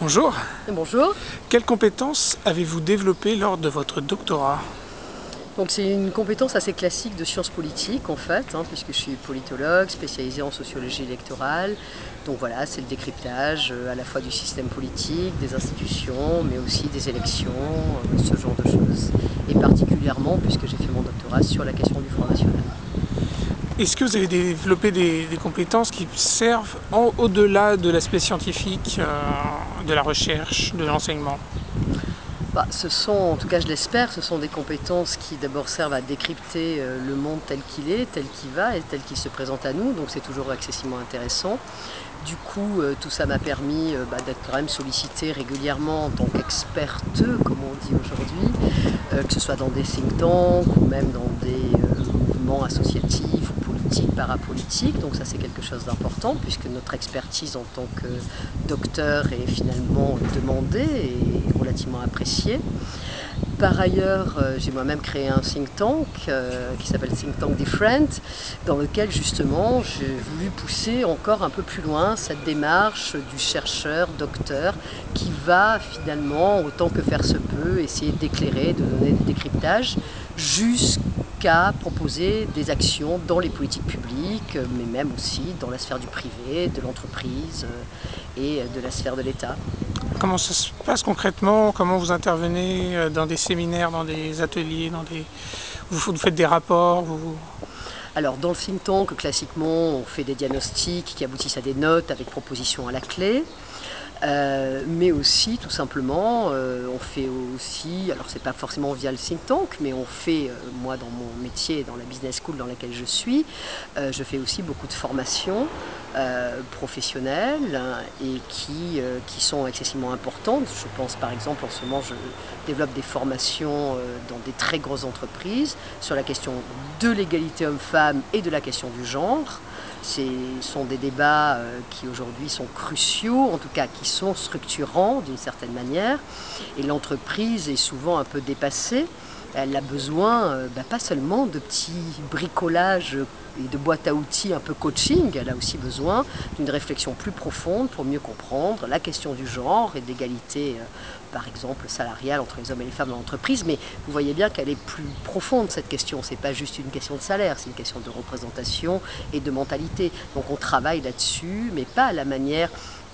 Bonjour. Bonjour. Quelles compétences avez-vous développées lors de votre doctorat? Donc c'est une compétence assez classique de sciences politiques en fait, puisque je suis politologue spécialisée en sociologie électorale. Donc voilà, c'est le décryptage à la fois du système politique, des institutions, mais aussi des élections, ce genre de choses. Et particulièrement puisque j'ai fait mon doctorat sur la question du Front National. Est-ce que vous avez développé des compétences qui servent au-delà de l'aspect scientifique, de la recherche, de l'enseignement? Ce sont, en tout cas je l'espère, ce sont des compétences qui d'abord servent à décrypter le monde tel qu'il est, tel qu'il va et tel qu'il se présente à nous, donc c'est toujours excessivement intéressant. Du coup, tout ça m'a permis d'être quand même sollicitée régulièrement en tant qu'experte, comme on dit aujourd'hui, que ce soit dans des think tanks ou même dans des mouvements associatifs ou politiques, parapolitiques. Donc ça c'est quelque chose d'important puisque notre expertise en tant que docteur est finalement demandée et relativement appréciée. Par ailleurs, j'ai moi-même créé un think tank qui s'appelle Think Tank Different, dans lequel justement j'ai voulu pousser encore un peu plus loin cette démarche du chercheur, docteur, qui va finalement, autant que faire se peut, essayer d'éclairer, de donner des décryptages, jusqu'à proposer des actions dans les politiques publiques, mais même aussi dans la sphère du privé, de l'entreprise et de la sphère de l'État. Comment ça se passe concrètement? Comment vous intervenez dans des séminaires, dans des ateliers, vous faites des rapports Alors dans le think tank, classiquement, on fait des diagnostics qui aboutissent à des notes avec propositions à la clé. Mais aussi, tout simplement, on fait aussi, alors c'est pas forcément via le think tank, mais on fait, moi dans mon métier, dans la business school dans laquelle je suis, je fais aussi beaucoup de formations professionnelles et qui sont excessivement importantes. Je pense par exemple, en ce moment, je développe des formations dans des très grosses entreprises sur la question de l'égalité homme-femme et de la question du genre. Ce sont des débats qui aujourd'hui sont cruciaux, en tout cas qui sont structurants d'une certaine manière. Et l'entreprise est souvent un peu dépassée. Elle a besoin, pas seulement de petits bricolages et de boîtes à outils un peu coaching, elle a aussi besoin d'une réflexion plus profonde pour mieux comprendre la question du genre et de l'égalité, par exemple, salariale entre les hommes et les femmes dans l'entreprise. Mais vous voyez bien qu'elle est plus profonde, cette question. Ce n'est pas juste une question de salaire, c'est une question de représentation et de mentalité. Donc on travaille là-dessus, mais pas à la manière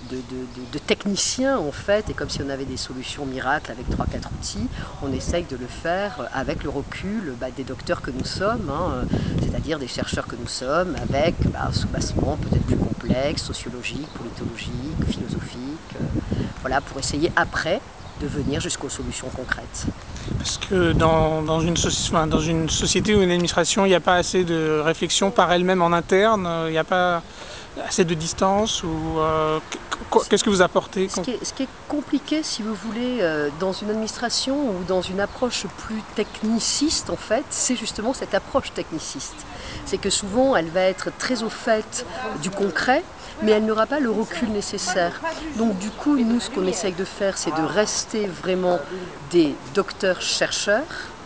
de techniciens en fait, et comme si on avait des solutions miracles avec 3-4 outils, on essaye de le faire avec le recul des docteurs que nous sommes, c'est-à-dire des chercheurs que nous sommes, avec un soubassement peut-être plus complexe, sociologique, politologique, philosophique, voilà, pour essayer après de venir jusqu'aux solutions concrètes. Parce que dans une société ou une administration, il n'y a pas assez de réflexion par elle-même en interne, il n'y a pas assez de distance qu'est-ce que vous apportez? Ce qui est compliqué, si vous voulez, dans une administration ou dans une approche plus techniciste, en fait, c'est justement cette approche techniciste. C'est que souvent, elle va être très au fait du concret, mais elle n'aura pas le recul nécessaire. Donc du coup, nous, ce qu'on essaye de faire, c'est de rester vraiment des docteurs-chercheurs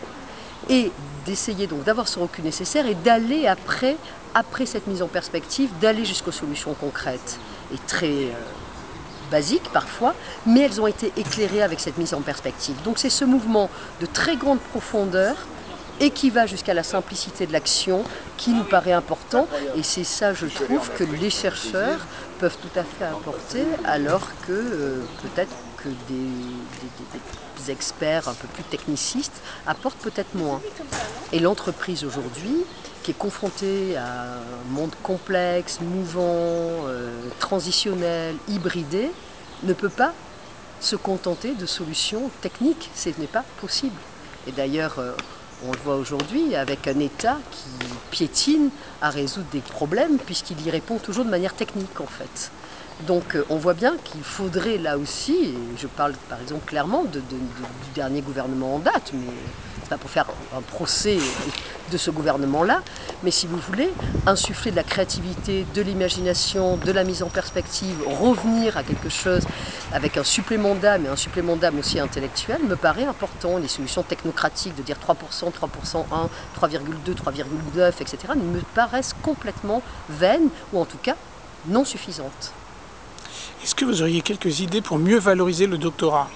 et d'essayer donc d'avoir ce recul nécessaire et d'aller après cette mise en perspective, d'aller jusqu'aux solutions concrètes et très basiques parfois, mais elles ont été éclairées avec cette mise en perspective. Donc c'est ce mouvement de très grande profondeur et qui va jusqu'à la simplicité de l'action qui nous paraît important, et c'est ça, je trouve, que les chercheurs peuvent tout à fait apporter, alors que peut-être que des experts un peu plus technicistes apportent peut-être moins. Et l'entreprise aujourd'hui, qui est confrontée à un monde complexe, mouvant, transitionnel, hybridé, ne peut pas se contenter de solutions techniques. Ce n'est pas possible. Et d'ailleurs, on le voit aujourd'hui avec un État qui piétine à résoudre des problèmes puisqu'il y répond toujours de manière technique en fait. Donc on voit bien qu'il faudrait là aussi, et je parle par exemple clairement du dernier gouvernement en date, mais c'est pas pour faire un procès de ce gouvernement-là, mais si vous voulez, insuffler de la créativité, de l'imagination, de la mise en perspective, revenir à quelque chose avec un supplément d'âme et un supplément d'âme aussi intellectuel me paraît important. Les solutions technocratiques de dire 3%, 3%, 1, 3,2, 3,9, etc. me paraissent complètement vaines ou en tout cas non suffisantes. Est-ce que vous auriez quelques idées pour mieux valoriser le doctorat?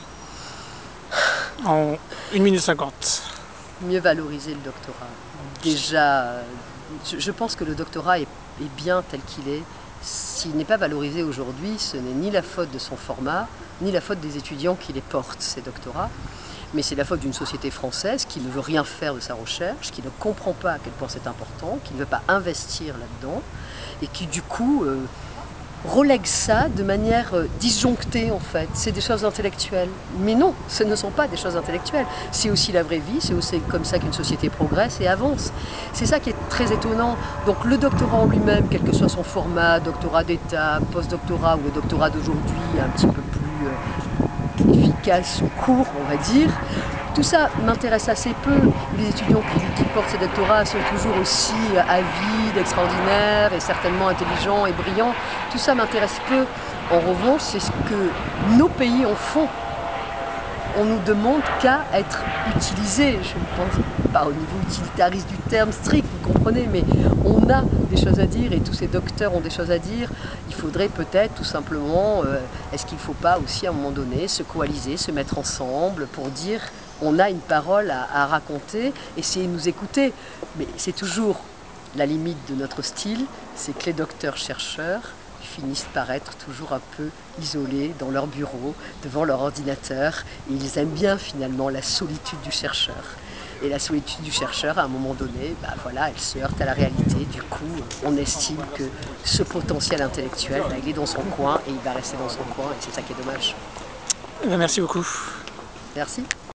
En 1 minute 50. Mieux valoriser le doctorat. Déjà, je pense que le doctorat est bien tel qu'il est. S'il n'est pas valorisé aujourd'hui, ce n'est ni la faute de son format, ni la faute des étudiants qui les portent, ces doctorats, mais c'est la faute d'une société française qui ne veut rien faire de sa recherche, qui ne comprend pas à quel point c'est important, qui ne veut pas investir là-dedans, et qui du coup relègue ça de manière disjonctée en fait. C'est des choses intellectuelles. Mais non, ce ne sont pas des choses intellectuelles. C'est aussi la vraie vie, c'est aussi comme ça qu'une société progresse et avance. C'est ça qui est très étonnant. Donc le doctorat en lui-même, quel que soit son format, doctorat d'état, post-doctorat ou le doctorat d'aujourd'hui, un petit peu plus efficace ou court, on va dire, tout ça m'intéresse assez peu. Les étudiants qui portent ces doctorats sont toujours aussi avides, extraordinaires et certainement intelligents et brillants. Tout ça m'intéresse peu. En revanche, c'est ce que nos pays en font. On nous demande qu'à être utilisés. Je ne pense pas au niveau utilitariste du terme strict, vous comprenez, mais on a des choses à dire et tous ces docteurs ont des choses à dire. Il faudrait peut-être tout simplement, est-ce qu'il ne faut pas aussi à un moment donné se coaliser, se mettre ensemble pour dire on a une parole à raconter, essayer de nous écouter. Mais c'est toujours la limite de notre style, c'est que les docteurs-chercheurs finissent par être toujours un peu isolés dans leur bureau, devant leur ordinateur, et ils aiment bien finalement la solitude du chercheur. Et la solitude du chercheur, à un moment donné, voilà, elle se heurte à la réalité. Du coup, on estime que ce potentiel intellectuel, il est dans son coin et il va rester dans son coin, et c'est ça qui est dommage. Merci beaucoup. Merci.